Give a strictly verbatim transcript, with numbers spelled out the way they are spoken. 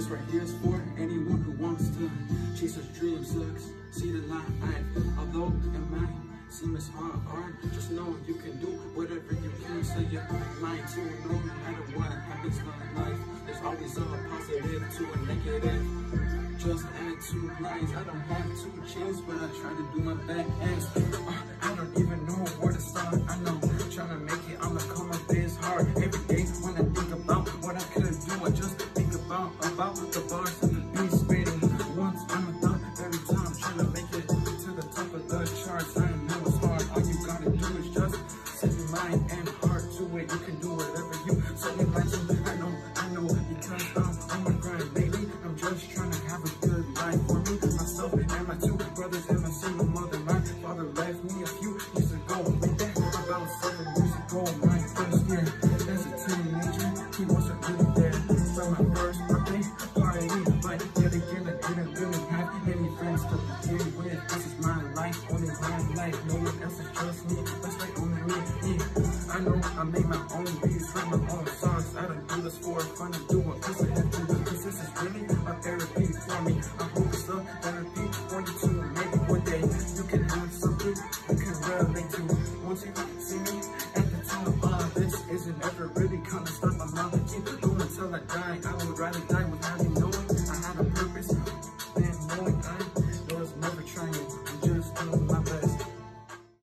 This right here is for anyone who wants to chase their dreams, succeed in life. Although it might seem as hard, just know you can do whatever you can. Say your mind to no matter what happens in life. There's always a positive to a negative. Just add two lines. I don't have two chins, but I try to do my best. Uh, I don't even know where to start. I know trying to make it on the come up is hard. Every day when I think about what I could do, I just think about about the bars and the beats spitting. Once I'm a thought every time trying to make it to the top of the charts. I know it's hard. All you gotta do is just set your mind and heart to it. You can do whatever you set your mind to. I know, I know, because I'm on my grind lately. I'm just trying to have a good life for me, myself, and my two brothers, and my single mother. My father left me a few years ago. With that, about seven years ago, my first year as a teenager, he wasn't really there for my first birthday party. But yet again, I didn't really have any friends to begin with. This is my life, only my life. No one else is just me. That's like only me. Yeah. I know I make my own beats, write my own songs. I don't do this for fun. I do it because I have to. Because this is really a therapy for me. I hope it's a therapy